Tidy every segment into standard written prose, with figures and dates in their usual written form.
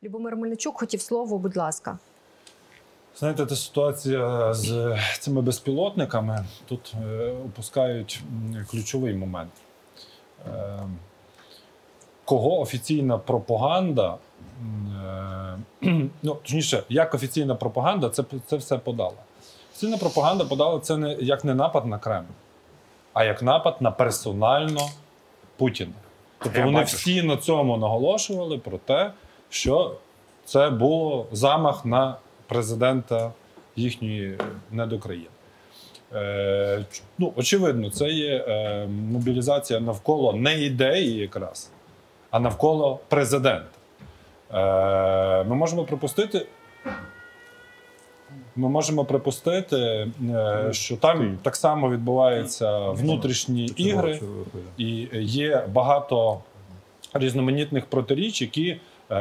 Любомир Мельничук хотів слово, будь ласка. Знаєте, та ситуація з цими безпілотниками, тут упускають ключовий момент. Кого офіційна пропаганда, точніше, як офіційна пропаганда це все подала. Офіційна пропаганда подала це не як не напад на Кремль, а як напад на персонально Путіна. Тобто вони всі на цьому наголошували про те, що це був замах на президента їхньої недокраїни. Очевидно, це є мобілізація навколо не ідеї якраз, а навколо президента. Ми можемо припустити, що там так само відбуваються внутрішні ігри, і є багато різноманітних протиріч, які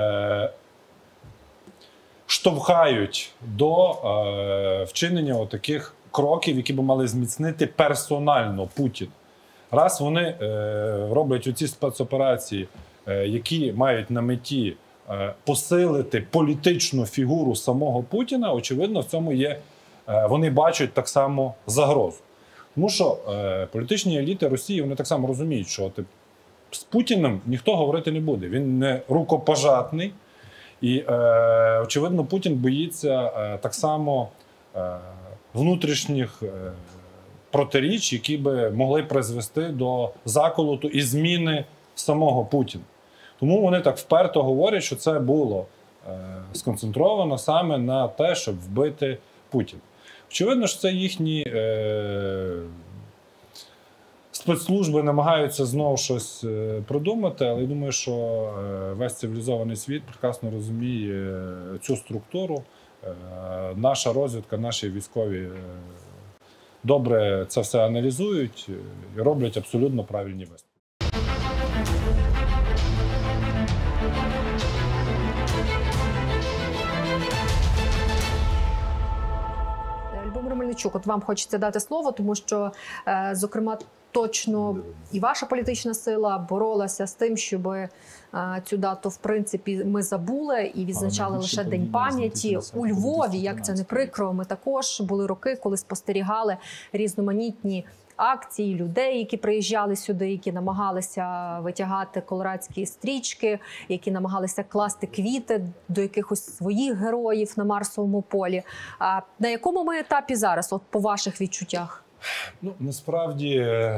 штовхають до вчинення таких кроків, які б мали зміцнити персонально Путіна. Раз вони роблять оці спецоперації, які мають на меті посилити політичну фігуру самого Путіна, очевидно, в цьому є, вони бачать так само загрозу. Тому що політичні еліти Росії, вони так само розуміють, що з Путіним ніхто говорити не буде. Він не рукопожатний. І, очевидно, Путін боїться так само внутрішніх протиріч, які би могли призвести до заколоту і зміни самого Путіна. Тому вони так вперто говорять, що це було сконцентровано саме на те, щоб вбити Путіна. Очевидно, що це їхні спецслужби намагаються знову щось придумати, але я думаю, що весь цивілізований світ прекрасно розуміє цю структуру. Наша розвідка, наші військові добре це все аналізують і роблять абсолютно правильні висновки. Любомир Мельничук, от вам хочеться дати слово, тому що, зокрема, точно і ваша політична сила боролася з тим, щоб цю дату, в принципі, ми забули і відзначали лише День пам'яті. У Львові, як це не прикро, ми також були роки, коли спостерігали різноманітні акції людей, які приїжджали сюди, які намагалися витягати колорадські стрічки, які намагалися класти квіти до якихось своїх героїв на Марсовому полі. А на якому ми етапі зараз, от по ваших відчуттях? Насправді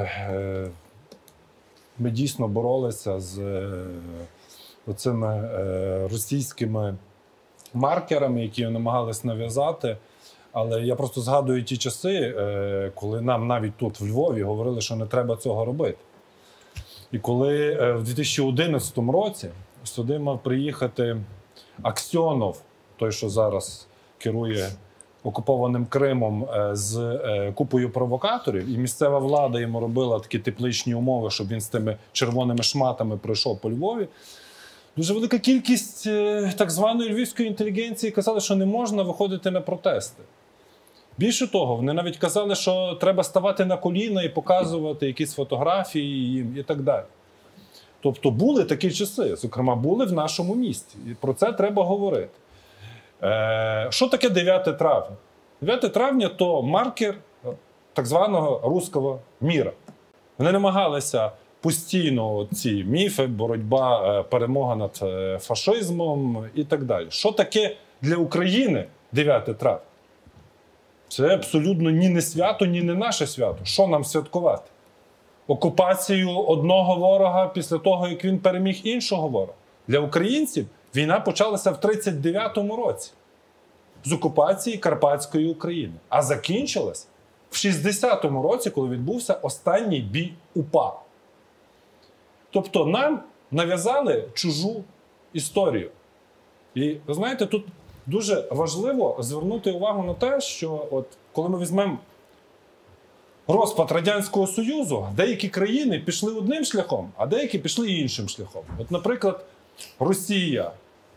ми дійсно боролися з оцими російськими маркерами, які намагалися нав'язати. Але я просто згадую ті часи, коли нам навіть тут, в Львові, говорили, що не треба цього робити. І коли в 2011 році сюди мав приїхати Аксьонов, той, що зараз керує окупованим Кримом, з купою провокаторів, і місцева влада йому робила такі тепличні умови, щоб він з тими червоними шматами пройшов по Львові, дуже велика кількість так званої львівської інтелігенції казали, що не можна виходити на протести. Більше того, вони навіть казали, що треба ставати на коліна і показувати якісь фотографії їм і так далі. Тобто були такі часи, зокрема, були в нашому місті. І про це треба говорити. Що таке 9 травня? 9 травня – то маркер так званого руського міра. Вони намагалися постійно ці міфи, боротьба, перемога над фашизмом і так далі. Що таке для України 9 травня? Це абсолютно ні не свято, ні не наше свято. Що нам святкувати? Окупацію одного ворога після того, як він переміг іншого ворога? Для українців війна почалася в 1939 році з окупації Карпатської України, а закінчилась в 1960 році, коли відбувся останній бій УПА. Тобто нам нав'язали чужу історію. І, ви знаєте, тут дуже важливо звернути увагу на те, що от коли ми візьмемо розпад Радянського Союзу, деякі країни пішли одним шляхом, а деякі пішли іншим шляхом. От, наприклад, Росія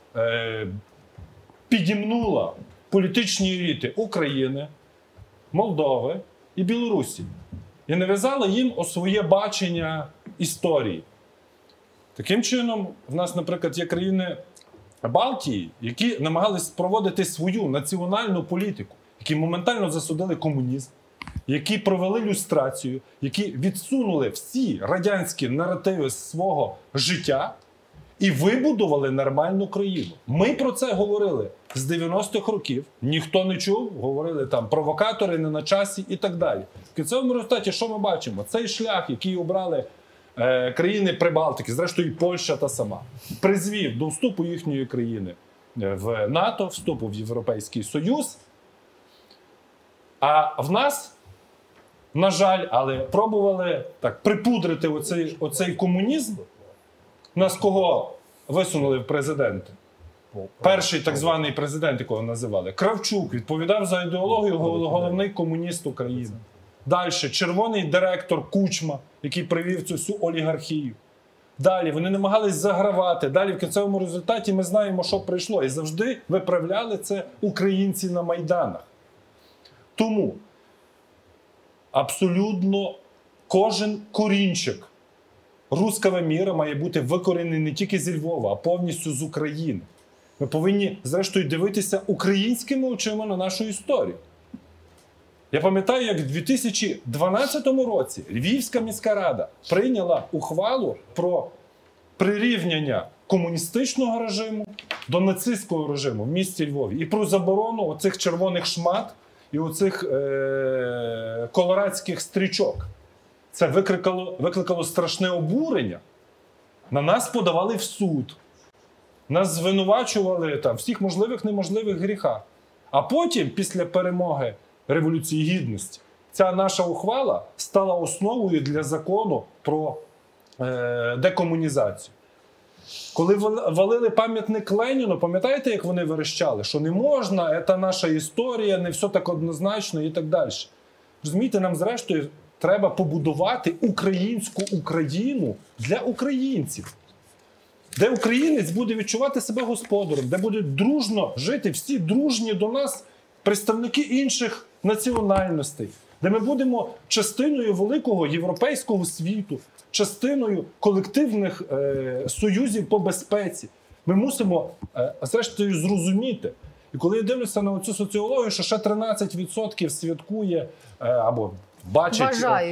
підімнула політичні еліти України, Молдови і Білорусі і нав'язала їм своє бачення історії. Таким чином, в нас, наприклад, є країни Балтії, які намагались проводити свою національну політику, які моментально засудили комунізм, які провели люстрацію, які відсунули всі радянські наративи з свого життя і вибудували нормальну країну. Ми про це говорили з 90-х років. Ніхто не чув, говорили там провокатори не на часі і так далі. В кінцевому результаті, що ми бачимо? Цей шлях, який обрали країни Прибалтики, зрештою і Польща та сама, призвів до вступу їхньої країни в НАТО, вступу в Європейський Союз. А в нас, на жаль, але пробували так припудрити оцей комунізм. Нас кого висунули в президенти? Перший так званий президент, якого називали Кравчук, відповідав за ідеологію, головний комуніст України. Далі червоний директор Кучма, який привів цю всю олігархію. Далі вони намагались загравати. Далі в кінцевому результаті ми знаємо, що прийшло. І завжди виправляли це українці на Майданах. Тому абсолютно кожен корінчик руського міра має бути викорений не тільки зі Львова, а повністю з України. Ми повинні, зрештою, дивитися українськими очима на нашу історію. Я пам'ятаю, як в 2012 році Львівська міська рада прийняла ухвалу про прирівняння комуністичного режиму до нацистського режиму в місті Львові і про заборону оцих червоних шмат і оцих колорадських стрічок. Це викликало страшне обурення. На нас подавали в суд. Нас звинувачували там, в всіх можливих неможливих гріхах. А потім, після перемоги Революції Гідності, ця наша ухвала стала основою для закону про декомунізацію. Коли валили пам'ятник Леніну, пам'ятаєте, як вони верещали? Що не можна, це наша історія, не все так однозначно і так далі. Розумієте, нам зрештою треба побудувати українську Україну для українців. Де українець буде відчувати себе господарем, де будуть дружно жити всі дружні до нас представники інших національностей, де ми будемо частиною великого європейського світу, частиною колективних союзів по безпеці. Ми мусимо, зрештою, зрозуміти. І коли я дивлюся на цю соціологію, що ще 13% святкує або бачать,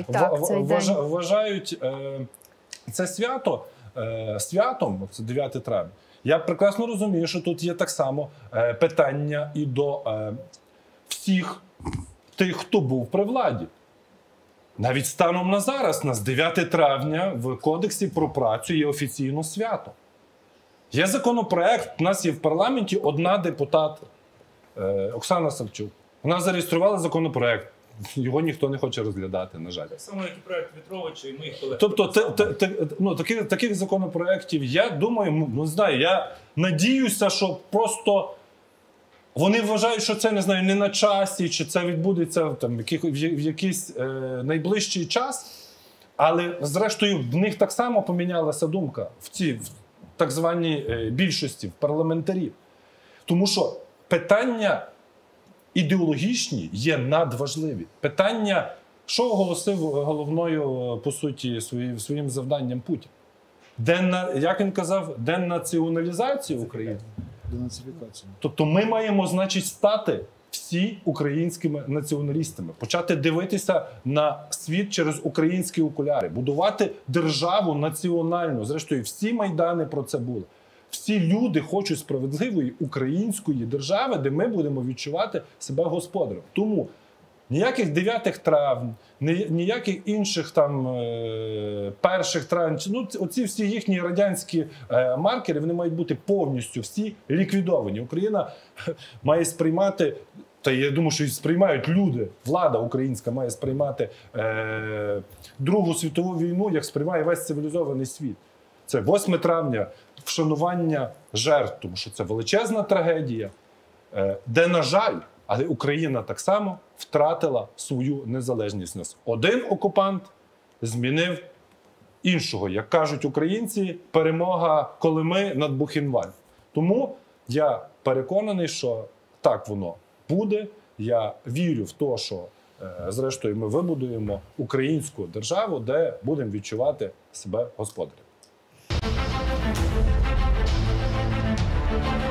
вважають це свято святом, це 9 травня. Я прекрасно розумію, що тут є так само питання і до всіх тих, хто був при владі. Навіть станом на зараз, у нас 9 травня в Кодексі про працю є офіційно свято. Є законопроект, у нас є в парламенті одна депутат, Оксана Савчук. Вона зареєструвала законопроект. Його ніхто не хоче розглядати, на жаль. Так само, як і проект Вітровича і моїх колег. Тобто, таких законопроєктів, я думаю, не знаю, я надіюся, що просто вони вважають, що це, не знаю, не на часі, чи це відбудеться там, в якийсь найближчий час, але, зрештою, в них так само помінялася думка в цій так званій більшості, в парламентарів. Тому що питання ідеологічні є надважливі. Питання, що оголосив головною, по суті, своїм завданням Путін? Як він казав, денаціоналізацію України. Денацифікацію. Тобто ми маємо, значить, стати всі українськими націоналістами, почати дивитися на світ через українські окуляри, будувати державу національну. Зрештою, всі майдани про це були. Всі люди хочуть справедливої української держави, де ми будемо відчувати себе господарем. Тому ніяких 9 травень, ніяких інших там перших травень, ну оці всі їхні радянські маркери, вони мають бути повністю всі ліквідовані. Україна має сприймати, та я думаю, що і сприймають люди, влада українська має сприймати Другу світову війну, як сприймає весь цивілізований світ. Це 8 травня, вшанування жертв, тому що це величезна трагедія, де, на жаль, але Україна так само втратила свою незалежність. Один окупант змінив іншого. Як кажуть українці, перемога Колими над Бухенвальд. Тому я переконаний, що так воно буде. Я вірю в те, що зрештою ми вибудуємо українську державу, де будемо відчувати себе господарем.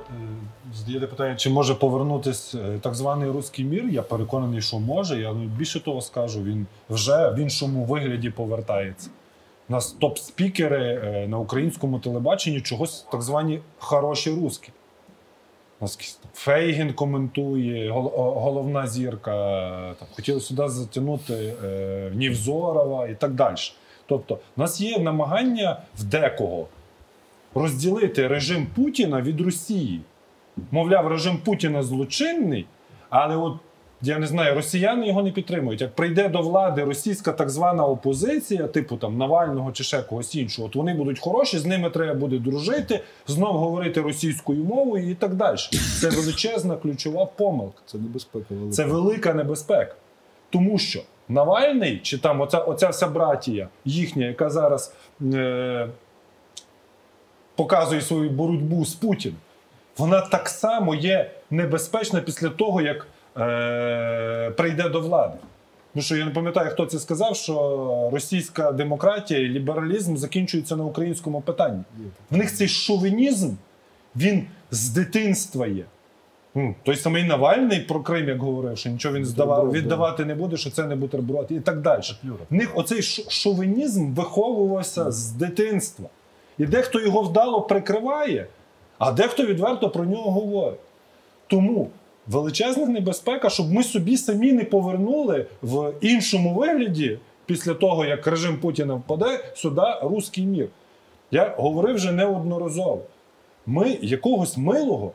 задаєте питання, чи може повернутися так званий руський мір. Я переконаний, що може. Я більше того скажу, він вже в іншому вигляді повертається. У нас топ-спікери на українському телебаченні чогось так звані хороші русські. У нас Фейгін коментує, головна зірка, там, хотіли сюди затягнути Нівзорова і так далі. Тобто, у нас є намагання в декого розділити режим Путіна від Росії. Мовляв, режим Путіна злочинний, але от, я не знаю, росіяни його не підтримують. Як прийде до влади російська так звана опозиція, типу там Навального чи ще когось іншого, от вони будуть хороші, з ними треба буде дружити, знов говорити російською мовою і так далі. Це величезна ключова помилка. Це небезпека велика. Це велика небезпека. Тому що Навальний, чи там оця вся братія їхня, яка зараз показує свою боротьбу з Путіним, вона так само є небезпечна після того, як прийде до влади. Ну що я не пам'ятаю, хто це сказав, що російська демократія і лібералізм закінчуються на українському питанні. В них цей шовінізм, він з дитинства є. Той самий Навальний про Крим, як говорив, що нічого він віддавати не буде, що це не бутерброд і так далі. В них оцей шовінізм виховувався з дитинства. І дехто його вдало прикриває, а дехто відверто про нього говорить. Тому величезна небезпека, щоб ми собі самі не повернули в іншому вигляді, після того, як режим Путіна впаде, сюди руський мір. Я говорив вже неодноразово. Ми якогось милого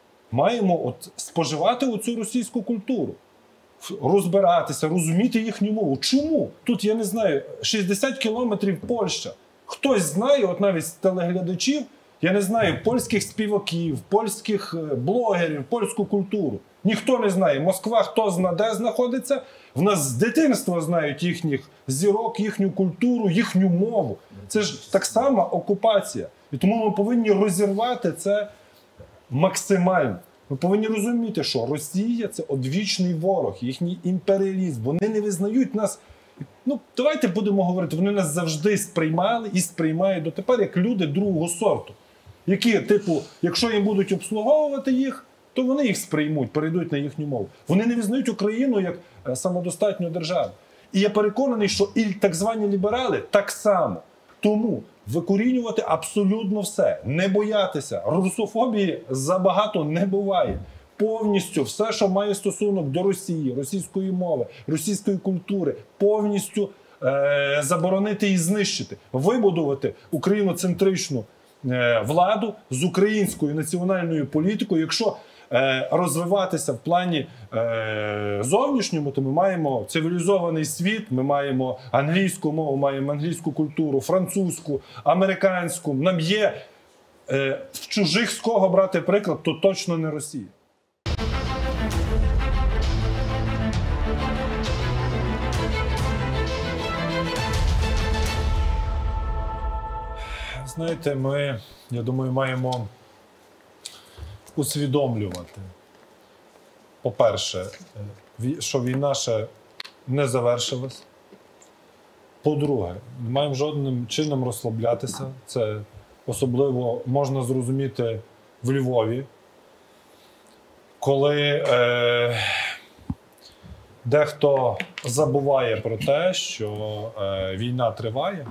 маємо споживати оцю російську культуру. Розбиратися, розуміти їхню мову. Чому? Тут, я не знаю, 60 кілометрів Польща. Хтось знає, от навіть з телеглядачів, я не знаю, польських співаків, польських блогерів, польську культуру. Ніхто не знає. Москва, хто знає, де знаходиться. В нас з дитинства знають їхніх зірок, їхню культуру, їхню мову. Це ж так само окупація. І тому ми повинні розірвати це максимально. Ми повинні розуміти, що Росія – це одвічний ворог, їхній імперіалізм. Вони не визнають нас. Ну, давайте будемо говорити, вони нас завжди сприймали і сприймають дотепер як люди другого сорту. Які, типу, якщо їм будуть обслуговувати їх, то вони їх сприймуть, перейдуть на їхню мову. Вони не визнають Україну як самодостатню державу. І я переконаний, що і так звані ліберали так само. Тому викорінювати абсолютно все, не боятися. Русофобії забагато не буває. Повністю все, що має стосунок до Росії, російської мови, російської культури, повністю заборонити і знищити. Вибудувати україноцентричну владу з українською національною політикою. Якщо розвиватися в плані зовнішньому, то ми маємо цивілізований світ, ми маємо англійську мову, маємо англійську культуру, французьку, американську. Нам є в чужих з кого брати приклад, то точно не Росія. Знаєте, ми, я думаю, маємо усвідомлювати, по-перше, що війна ще не завершилась. По-друге, не маємо жодним чином розслаблятися. Це особливо можна зрозуміти в Львові, коли дехто забуває про те, що війна триває,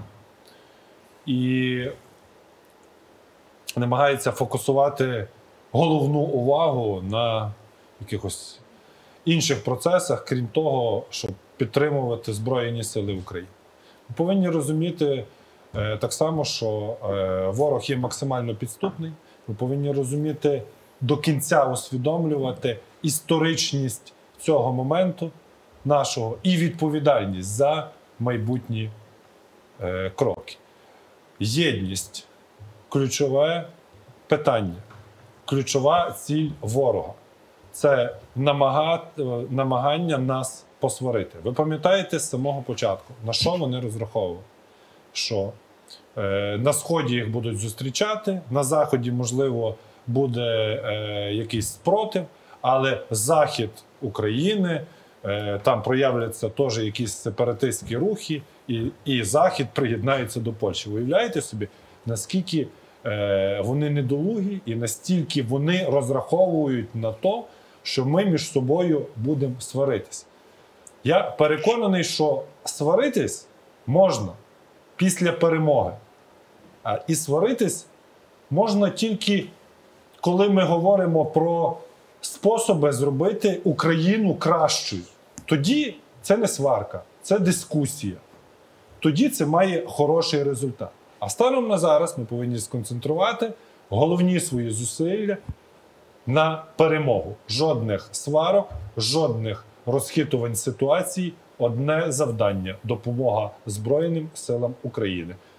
і намагається фокусувати головну увагу на якихось інших процесах, крім того, щоб підтримувати Збройні Сили України. Ми повинні розуміти так само, що ворог є максимально підступний. Ми повинні розуміти, до кінця усвідомлювати історичність цього моменту нашого і відповідальність за майбутні кроки. Єдність – ключове питання, ключова ціль ворога. Це намагання нас посварити. Ви пам'ятаєте з самого початку, на що вони розраховували? Що на Сході їх будуть зустрічати, на Заході, можливо, буде якийсь спротив, але Захід України, там проявляться теж якісь сепаратистські рухи, і Захід приєднається до Польщі. Уявляєте собі, наскільки вони недолугі і настільки вони розраховують на те, що ми між собою будемо сваритись. Я переконаний, що сваритись можна після перемоги. І сваритись можна тільки, коли ми говоримо про способи зробити Україну кращою. Тоді це не сварка, це дискусія. Тоді це має хороший результат. А станом на зараз ми повинні сконцентрувати головні свої зусилля на перемогу. Жодних сварок, жодних розхитувань ситуацій. Одне завдання – допомога Збройним силам України.